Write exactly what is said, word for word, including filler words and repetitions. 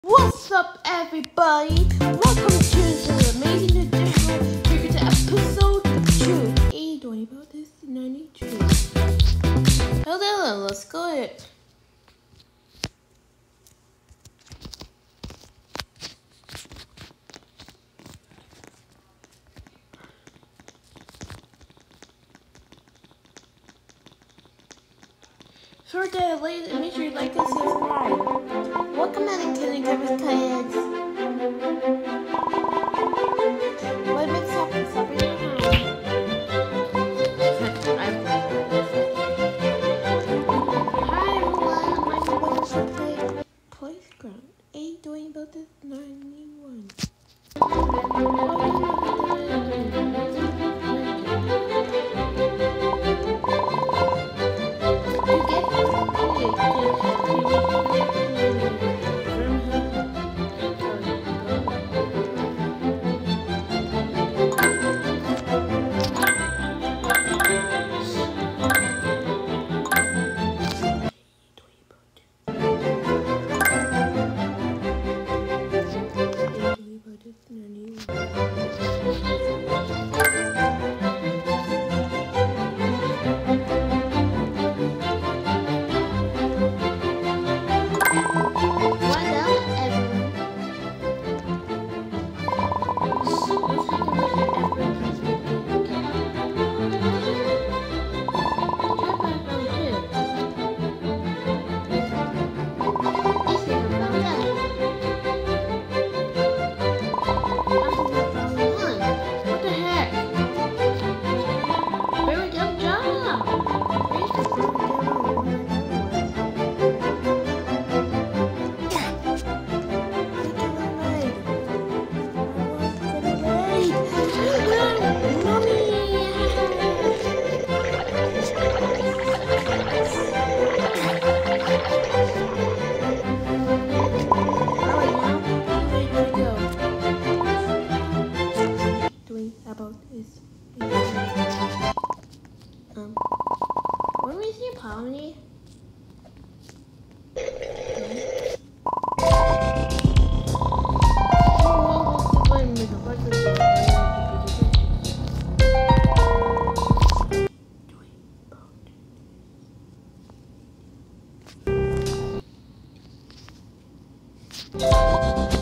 What's up, everybody? Welcome to the Amazing Additional Figures episode two. Hey, doing about this ninety-two. Hello, let's go ahead. For the latest, make sure you like and subscribe. Welcome to Killing Garbage Kids. What makes up and stop your Hi everyone, my name is Play Playground. A doing about this ninety-one. About is um when we see Polly Oh,